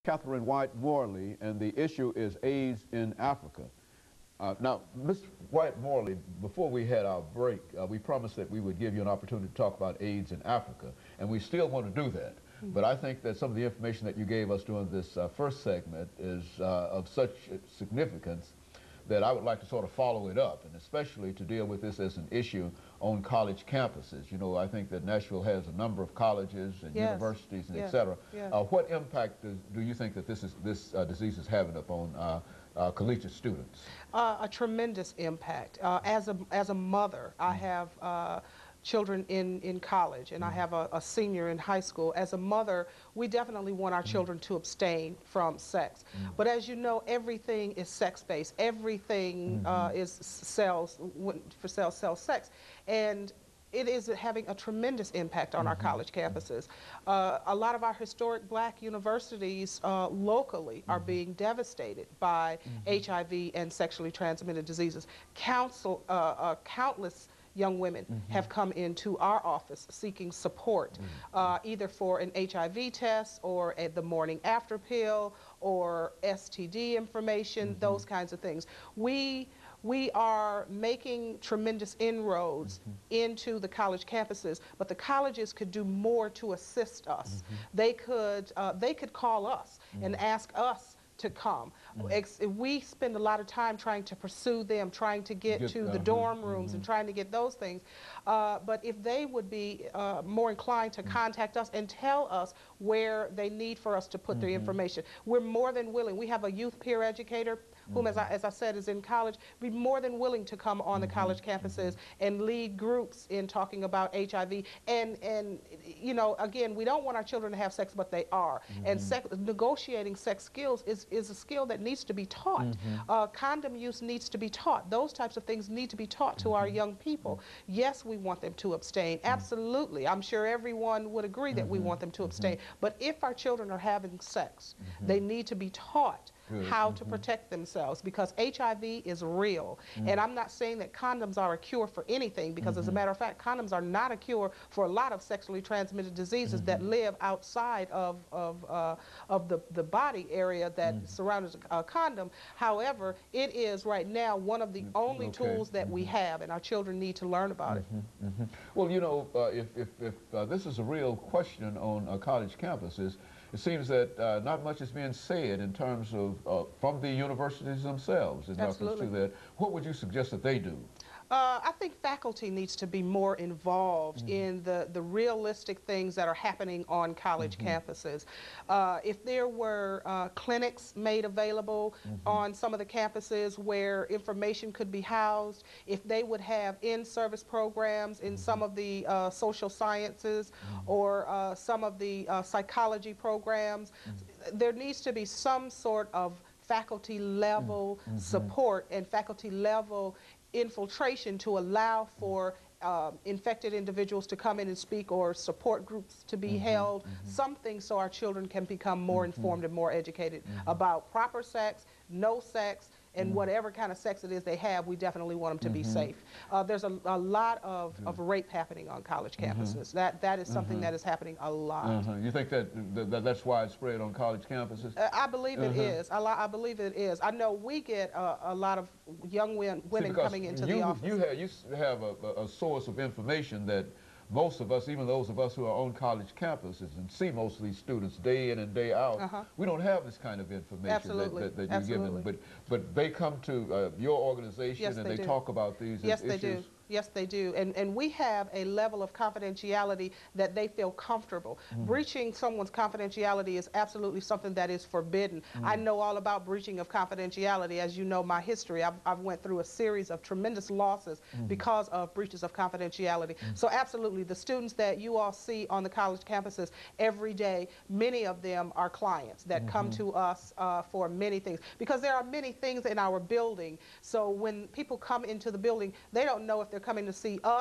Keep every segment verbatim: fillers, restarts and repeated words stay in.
CWyatt-Morley, and the issue is AIDS in Africa. Uh, now, Mister Wyatt-Morley, before we had our break, uh, we promised that we would give you an opportunity to talk about AIDS in Africa, and we still want to do that. Mm-hmm. But I think that some of the information that you gave us during this uh, first segment is uh, of such significance that I would like to sort of follow it up, and especially to deal with this as an issue on college campuses. You know, I think that Nashville has a number of colleges and yes. universities and yes. et cetera. Yes. Uh, what impact does, do you think that this is this uh, disease is having upon uh, uh, collegiate students? Uh, a tremendous impact. Uh, as a as a mother, I have uh, children in, in college, and I have a, a senior in high school. As a mother, we definitely want our children to abstain from sex. Mm. But as you know, everything is sex-based. Everything mm-hmm. uh, is cells, for sale, sells sex. And it is having a tremendous impact on mm-hmm. our college campuses. Uh, a lot of our historic black universities uh, locally mm-hmm. are being devastated by mm-hmm. H I V and sexually transmitted diseases. Counsel, uh, uh, countless young women mm-hmm. have come into our office seeking support, mm-hmm. uh, either for an H I V test or a, the morning after pill or S T D information, mm-hmm. those kinds of things. We, we are making tremendous inroads mm-hmm. into the college campuses, but the colleges could do more to assist us. Mm-hmm. They could, uh, they could call us mm-hmm. and ask us to come. Mm-hmm. We spend a lot of time trying to pursue them, trying to get, get to uh, the dorm rooms mm-hmm. and trying to get those things. Uh, but if they would be uh, more inclined to mm-hmm. contact us and tell us where they need for us to put mm-hmm. their information, we're more than willing. We have a youth peer educator whom, mm-hmm. as, I, as I said, is in college. We're more than willing to come on mm-hmm. the college campuses mm-hmm. and lead groups in talking about H I V. And, and you know, again, we don't want our children to have sex, but they are. Mm-hmm. And sex, negotiating sex skills is, is a skill that needs to be taught. Mm-hmm. uh, condom use needs to be taught. Those types of things need to be taught to mm-hmm. our young people. Mm-hmm. Yes, we want them to abstain. Mm-hmm. Absolutely. I'm sure everyone would agree that mm-hmm. we want them to abstain. Mm-hmm. But if our children are having sex, mm-hmm. they need to be taught Good. how mm-hmm. to protect themselves, because H I V is real. Mm-hmm. And I'm not saying that condoms are a cure for anything, because mm-hmm. as a matter of fact, condoms are not a cure for a lot of sexually transmitted diseases mm-hmm. that live outside of, of, uh, of the, the body area that mm-hmm. surrounds a condom. However, it is right now one of the only okay. tools that mm-hmm. we have, and our children need to learn about mm-hmm. it. Mm-hmm. Well, you know, uh, if, if, if uh, this is a real question on uh, college campuses, it seems that uh, not much is being said in terms of uh, from the universities themselves in reference to that. What would you suggest that they do? Uh, I think faculty needs to be more involved mm-hmm. in the, the realistic things that are happening on college mm-hmm. campuses. Uh, if there were uh, clinics made available mm-hmm. on some of the campuses where information could be housed, if they would have in-service programs in mm-hmm. some of the uh, social sciences mm-hmm. or uh, some of the uh, psychology programs, mm-hmm. there needs to be some sort of faculty level mm-hmm. support and faculty level infiltration to allow for uh, infected individuals to come in and speak, or support groups to be mm-hmm, held, mm-hmm. something so our children can become more mm-hmm. informed and more educated mm-hmm. about proper sex, no sex, and mm-hmm. whatever kind of sex it is they have, we definitely want them to mm-hmm. be safe. Uh, there's a, a lot of, of rape happening on college campuses. Mm-hmm. That, that is something mm-hmm. that is happening a lot. Uh-huh. You think that, that that's widespread on college campuses? Uh, I believe uh-huh. it is. I, I believe it is. I know we get uh, a lot of young women, women See, coming into you, the office. You have, you have a, a source of information that most of us, even those of us who are on college campuses and see most of these students day in and day out, uh-huh. we don't have this kind of information Absolutely. that, that, that you're Absolutely. given. But, but they come to uh, your organization yes, and they, they do. talk about these yes, issues. Yes, they do. Yes, they do. And, and we have a level of confidentiality that they feel comfortable. Mm-hmm. Breaching someone's confidentiality is absolutely something that is forbidden. Mm-hmm. I know all about breaching of confidentiality. As you know my history, I've, I've went through a series of tremendous losses mm-hmm. because of breaches of confidentiality. Mm-hmm. So absolutely, the students that you all see on the college campuses every day, many of them are clients that mm-hmm. come to us uh, for many things. Because there are many things in our building. So when people come into the building, they don't know if they're coming to see us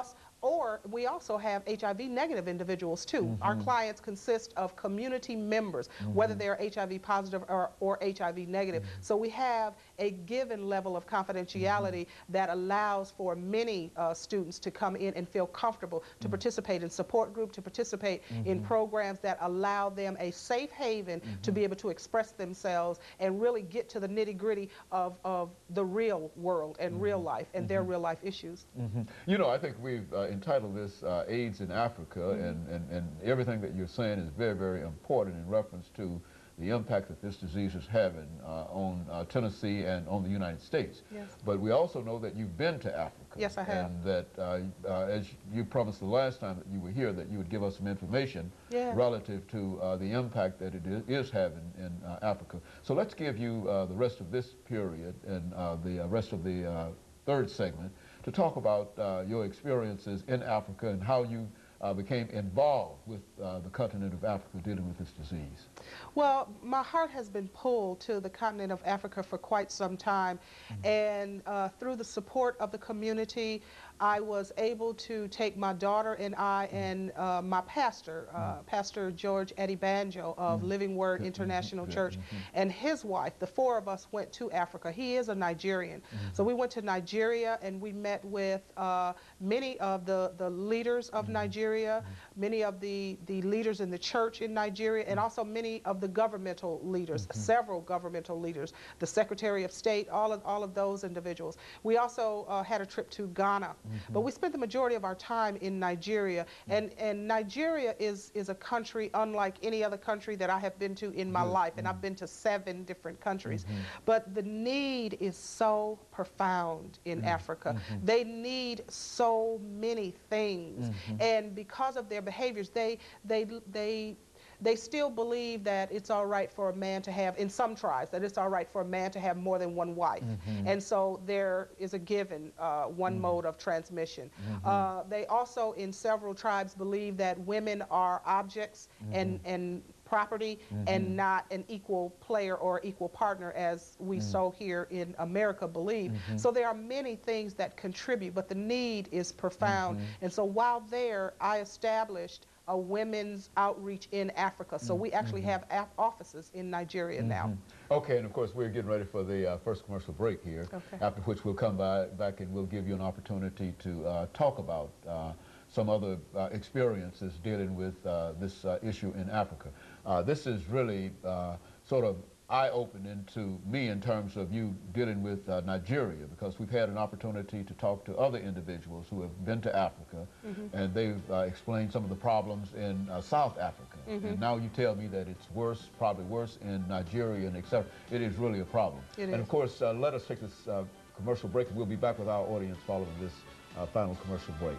or we also have H I V negative individuals too. Mm-hmm. Our clients consist of community members, mm-hmm. whether they're H I V positive or, or H I V negative. Mm-hmm. So we have a given level of confidentiality mm-hmm. that allows for many uh, students to come in and feel comfortable to mm-hmm. participate in support group, to participate mm-hmm. in programs that allow them a safe haven mm-hmm. to be able to express themselves and really get to the nitty-gritty of, of the real world and mm-hmm. real life and mm-hmm. their real life issues. Mm-hmm. You know, I think we've uh, entitled this uh, AIDS in Africa, mm-hmm. and, and, and everything that you're saying is very, very important in reference to the impact that this disease is having uh, on uh, Tennessee and on the United States. Yes. But we also know that you've been to Africa. Yes, I have. And that, uh, uh, as you promised the last time that you were here, that you would give us some information yeah. relative to uh, the impact that it is having in uh, Africa. So let's give you uh, the rest of this period and uh, the uh, rest of the uh, third segment to talk about uh, your experiences in Africa and how you Uh, became involved with uh, the continent of Africa dealing with this disease. Well, my heart has been pulled to the continent of Africa for quite some time, mm-hmm. and uh, through the support of the community, I was able to take my daughter and I mm-hmm. and uh, my pastor, uh, mm-hmm. Pastor George Banjo of mm-hmm. Living Word Good. International mm-hmm. Church, mm-hmm. and his wife. The four of us went to Africa. He is a Nigerian. Mm-hmm. So we went to Nigeria and we met with uh, many of the, the leaders of mm-hmm. Nigeria, mm-hmm. many of the, the leaders in the church in Nigeria, and also many of the governmental leaders, mm-hmm. several governmental leaders, the Secretary of State, all of, all of those individuals. We also uh, had a trip to Ghana. Mm-hmm. But we spent the majority of our time in Nigeria, mm-hmm. and, and Nigeria is, is a country unlike any other country that I have been to in my mm-hmm. life, and I've been to seven different countries. Mm-hmm. But the need is so profound in mm-hmm. Africa. Mm-hmm. They need so many things, mm-hmm. and because of their behaviors, they, they, they They still believe that it's all right for a man to have, in some tribes, that it's all right for a man to have more than one wife. Mm-hmm. And so there is a given uh, one mm-hmm. mode of transmission. Mm-hmm. uh, they also, in several tribes, believe that women are objects mm-hmm. and, and property mm-hmm. and not an equal player or equal partner, as we mm-hmm. so here in America believe. Mm-hmm. So there are many things that contribute, but the need is profound. Mm-hmm. And so while there, I established a women's outreach in Africa. So we actually mm-hmm. have offices in Nigeria mm-hmm. now. Okay, and of course we're getting ready for the uh, first commercial break here, okay. after which we'll come by, back and we'll give you an opportunity to uh, talk about uh, some other uh, experiences dealing with uh, this uh, issue in Africa. Uh, this is really uh, sort of eye-opening to me in terms of you dealing with uh, Nigeria, because we've had an opportunity to talk to other individuals who have been to Africa, mm-hmm. and they've uh, explained some of the problems in uh, South Africa. Mm-hmm. And now you tell me that it's worse, probably worse in Nigeria and et cetera. It is really a problem. It and is. of course, uh, let us take this uh, commercial break, and we'll be back with our audience following this uh, final commercial break.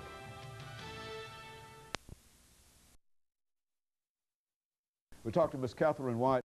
We talked to Miz Catherine Wyatt.